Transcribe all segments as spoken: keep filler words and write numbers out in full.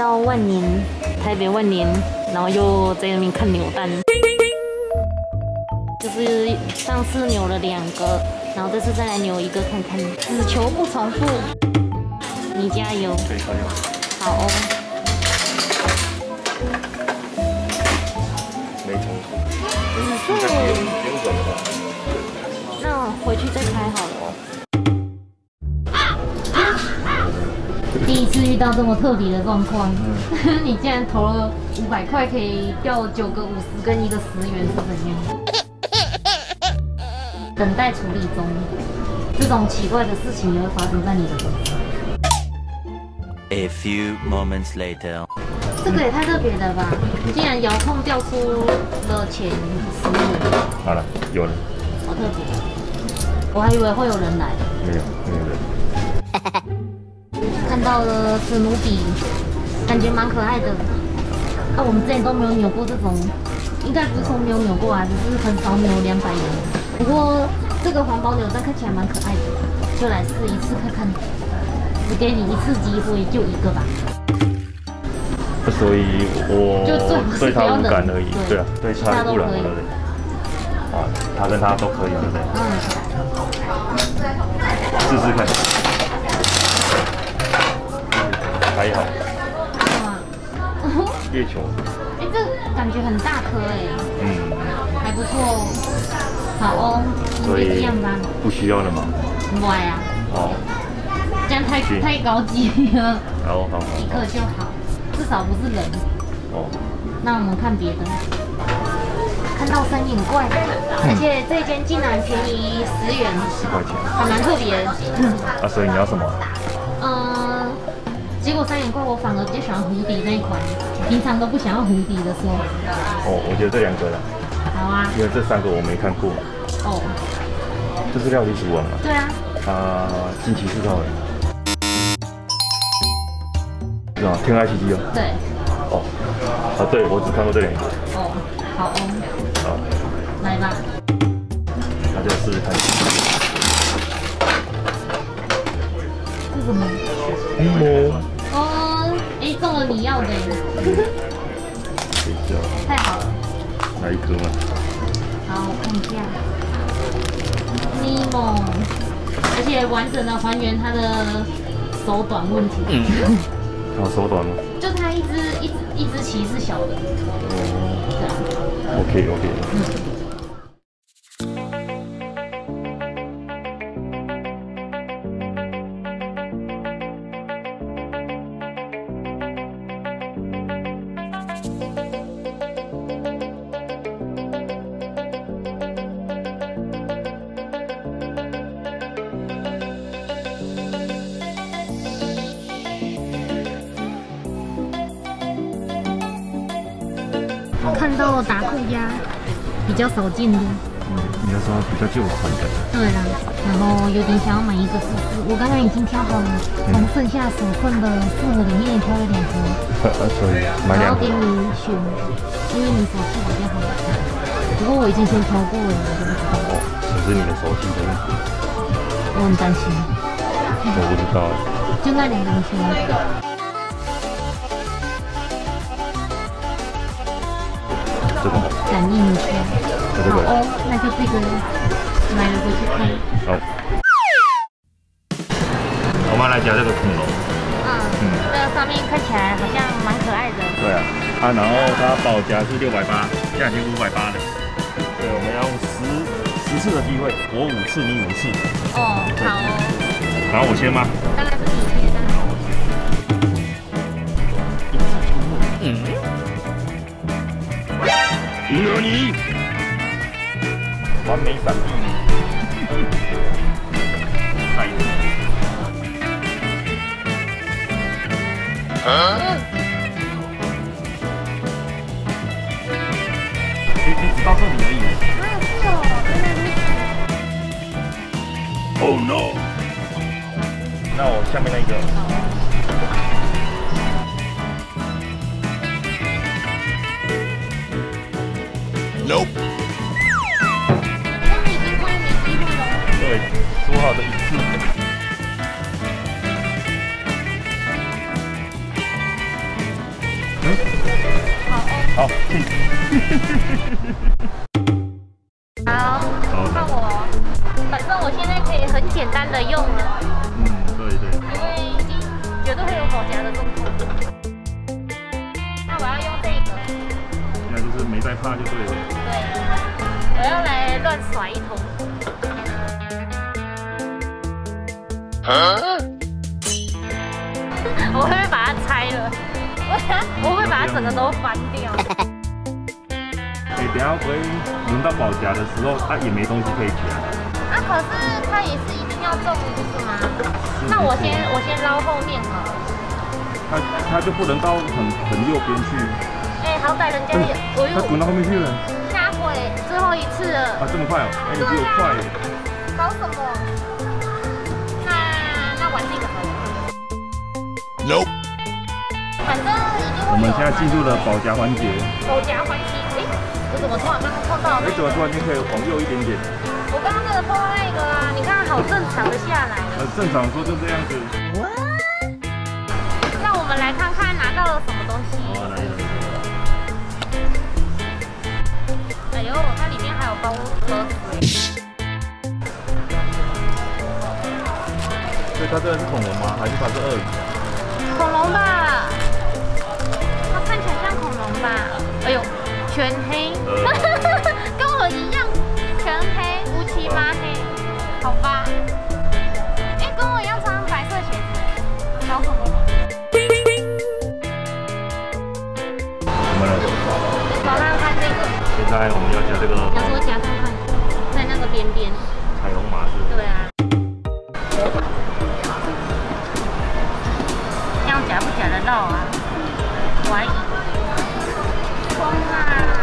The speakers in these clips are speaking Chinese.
到万年，台北万年，然后又在那边看扭蛋，就是上次扭了两个，然后这次再来扭一个看看，只求不重复。你加油！ 可以加油。 好哦。 没重复。 紫色。 不用转了吧？ 那我回去再开好了。 第一次遇到这么特别的状况，嗯、你竟然投了五百块，可以掉九个五十跟一个十元是怎样？等待处理中，这种奇怪的事情也会发生在你的身上。 A few moments later， 这个也太特别了吧！竟然遥控掉出了前十元。 好了，有了。 好特别，我还以为会有人来。 没有，没有人。 看到了史努比，感觉蛮可爱的。啊，我们之前都没有扭过这种，应该不是说没有扭过啊，只是很少扭两百元。不过这个环保扭蛋看起来蛮可爱的，就来试一次看看。只给你一次机会，就一个吧。 所以我就对他无感而已。 对啊，对他不然我的。啊，他跟他都可以，对不对？嗯。试试看。 还好。哇，月球。 哎，这感觉很大颗哎。 嗯。 还不错。好哦， 所以这样吧。 不需要了吗？ 不爱啊。哦。这样太太高级了。 好好好。 一个就好，至少不是人。哦。那我们看别的。看到三眼怪，而且这间竟然便宜十元。 十块钱。 还蛮特别。 啊，所以你要什么？ 嗯。 结果三眼怪我反而比较喜欢蝴蝶那一款，平常都不想要蝴蝶的时候。 哦，我觉得这两个啦。 好啊。因为这三个我没看过。哦。这是料理鼠王嘛？ 对啊。 啊，近期四号的。是吧？天爱奇迹哦。对。哦。啊，对，我只看过这两个。 哦，好哦。 好。 来吧。 那就试试看。 是什么？ 嗯哦，哎，中了你要的，太好了。 来一颗嘛。 好，我看一下。尼莫，而且完整的还原它的手短问题。嗯。 它手短吗？ 就它一只一只一只鳍是小的。哦。对啊。 OK OK。嗯。 看到了达库鸭，比较少见的。 你要说比较旧款的。 对啦，然后有点想要买一个试试。我刚刚已经挑好了，从剩下手份的四盒里面挑了两盒。 所以买两盒。然后给你选，因为你手气比较好。不过我已经先挑过了，我就不知道。 哦，可是你的手气的问题。 我很担心。 我不知道。 就那两个你选。 这个感应一下，好哦，那就这个买了回去看。 好，我们来夹这个恐龙。 嗯嗯，这个上面看起来好像蛮可爱的。 对啊，啊，然后它保夹是六百八，价钱五百八的。对，我们要用十十次的机会，我五次，你五次。 哦，好哦。 然后我先吗？ 当然是你先的。嗯。 惹你！完美闪避！太啊！你你只到这里而已。啊，是哦，原来如此。Oh no！ 那我下面那个。Nope。 你已经快没机会了。 对，说好的一次。 好， 好，看我，反正我现在可以很简单的用了。 嗯，对对。 因为已经绝对会有保夹的状况。那我要用这个。 现在就是没在怕就对了。 对，我要来乱甩一通。啊？我会不会把它拆了？我我会把它整个都翻掉。 哎，等下回轮到保夹的时候，它也没东西可以夹。 啊，可是它也是一定要动，不是吗？那我先我先捞后面好了。 它它就不能到很很右边去。 哎，好歹人家也，我又它滚到后面去了。 下回最后一次了。 啊，这么快哦！哎，你比我快耶。 搞什么？那那玩这个好了。 No。 反正一定会有。 我们现在进入了保夹环节。 保夹环节，哎，我怎么突然刚刚碰到？ 哎，怎么突然间可以往右一点点？ 我刚刚那个碰到那个啊，你看好正常的下来了。 呃，正常说就这样子。 那我们来看看拿到了什么东西。 哦，来了。 哎呦，它里面还有包盒子。 所以它真的是恐龙吗？还是它是鳄鱼？ 恐龙吧，它看起来像恐龙吧？哎呦，全黑，跟我一样，全黑，乌漆嘛黑，好吧？哎，跟我一样穿白色鞋子，搞什么？ 我们来找看看这个。 现在我们要夹这个。 要给我夹看看，在那个边边。 彩虹马是？ 对啊。这样夹不夹得到啊？怀疑。冲啊！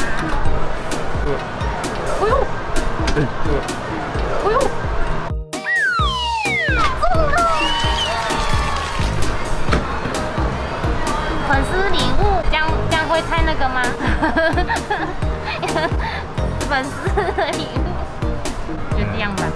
哎呦！ 对，这个。 哎呦！中了！粉丝礼物，这样这样会太那个吗？粉丝的礼物，就这样吧。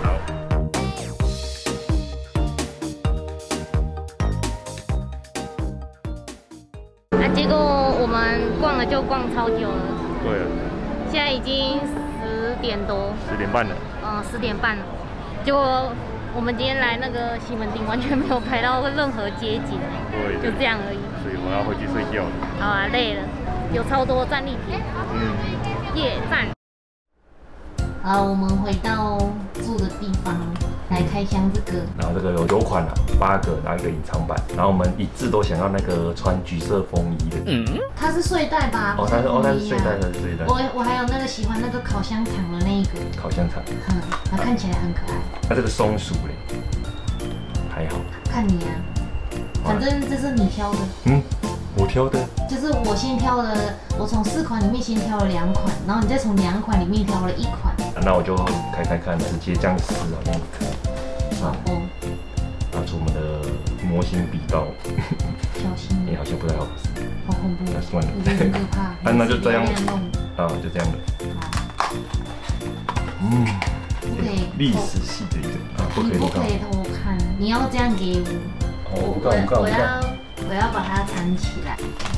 啊，结果我们逛了就逛超久了。 对了。 现在已经十点多。 十点半了。 嗯，十点半了。结果我们今天来那个西门町，完全没有拍到任何街景， 对， 就这样而已。 所以我要回去睡觉了。 好啊，累了，有超多战利品。 嗯。 夜战。好，我们回到住的地方来开箱这个。 然后这个有九款啊，八个，然后一个隐藏版。然后我们一致都想要那个穿橘色风衣的。嗯。 它是睡袋吧？ 哦，它是哦，它是睡袋，它是睡袋。 我我还有那个喜欢那个烤香肠的那一个。 烤香肠。 嗯，它看起来很可爱。 它这个松鼠嘞，还好。 看你啊，反正这是你挑的。 嗯。我挑的， 就是我先挑了，我从四款里面先挑了两款，然后你再从两款里面挑了一款。 啊、那我就开开看，直接这样撕啊，这样子。 好哦。 拿出我们的模型笔刀。 小心。 你、欸、好像不太好撕。 好恐怖。 那算了。 有点可怕。 啊，那就这样。啊，就这样的。 好。 嗯。 不可以。 历史系的一个啊，不可以偷看。 不可以偷看，你要这样给我。 哦，我我我我要。我要把它藏起来。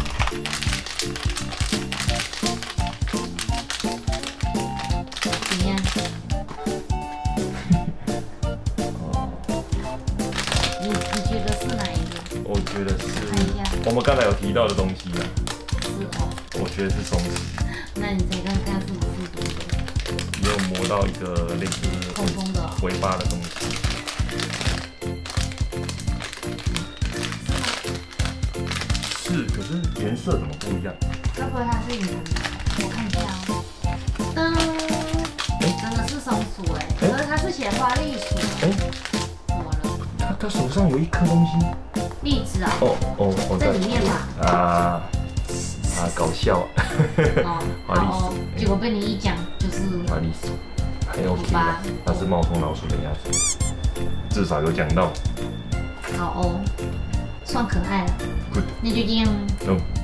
怎样？哦。你你觉得是哪一个？ 我觉得是。 看一下。 我们刚才有提到的东西呢。 是哦。我觉得是松狮。 那你再看看是不是这个？ 也有磨到一个类似空空的尾巴的东西。是，可是颜色怎么不一样？ 该不会它是隐藏的？我看一下哦。噔，真的是松鼠哎，可是它是写花栗鼠。哎，怎么了？ 它它手上有一颗东西。 栗子啊？ 哦哦哦， 在里面吧？ 啊啊，搞笑啊！ 哦，花栗鼠。结果被你一讲就是花栗鼠，还 OK 吧？它是猫头老鼠的样子，至少有讲到。 好哦。算可爱了， Good. 那就这样。 嗯。